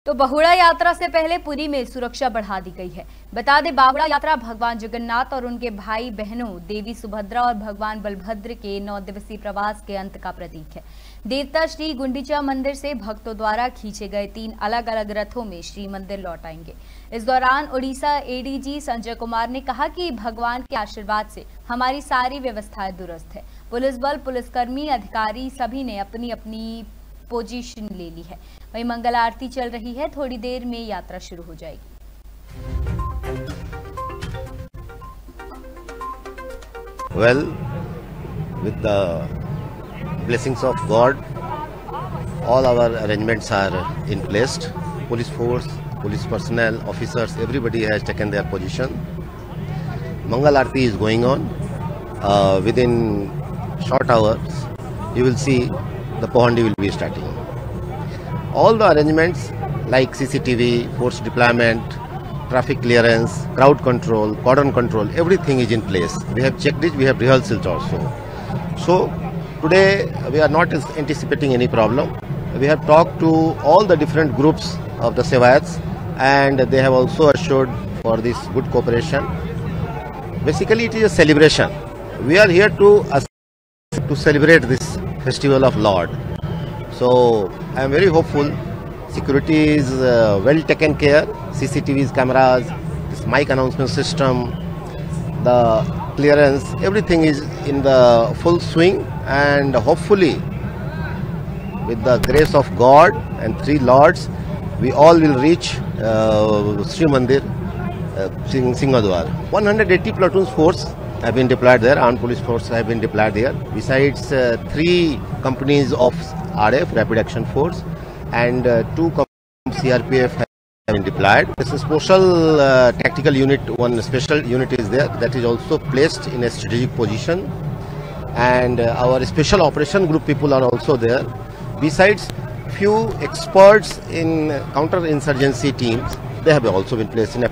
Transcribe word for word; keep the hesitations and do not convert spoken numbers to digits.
तो बहुड़ा यात्रा से पहले पुरी में सुरक्षा बढ़ा दी गई है। बता दें, बाहुड़ा यात्रा भगवान जगन्नाथ और उनके भाई बहनों देवी सुभद्रा और भगवान बलभद्र के नौ दिवसीय प्रवास के अंत का प्रतीक है। देवता श्री गुंडीचा मंदिर से भक्तों द्वारा खींचे गए तीन अलग अलग रथों में श्री मंदिर लौट आएंगे। इस दौरान उड़ीसा एडीजी संजय कुमार ने कहा कि भगवान के आशीर्वाद से हमारी सारी व्यवस्थाएं दुरुस्त है। पुलिस बल, पुलिसकर्मी, अधिकारी सभी ने अपनी अपनी पोजीशन ले ली है। वहीं मंगल आरती चल रही है, थोड़ी देर में यात्रा शुरू हो जाएगी। Well, with the blessings of God, all our arrangements are in place. Police force, police personnel, officers, everybody has taken their position. Mangal Aarti is going on. Uh, within short hours, you will see the Pohandi will be starting. All the arrangements like C C T V, force deployment, traffic clearance, crowd control, cordon control, everything is in place. We have checked it, we have rehearsals also. So today we are not anticipating any problem. We have talked to all the different groups of the Sevayats and they have also assured for this good cooperation. Basically it is a celebration. We are here to, to celebrate this festival of Lord. So I am very hopeful. Security is uh, well taken care. C C T Vs, cameras, this mic announcement system, the clearance, everything is in the full swing, and hopefully with the grace of God and three lords, we all will reach uh, Sri Mandir, uh, Singhadwar. one hundred eighty platoons force have been deployed there, armed police force have been deployed there. Besides uh, three companies of R F, Rapid Action Force, and uh, two companies C R P F have been deployed. This is special uh, tactical unit, one special unit is there that is also placed in a strategic position, and uh, our special operation group people are also there. Besides few experts in counter-insurgency teams, they have also been placed in a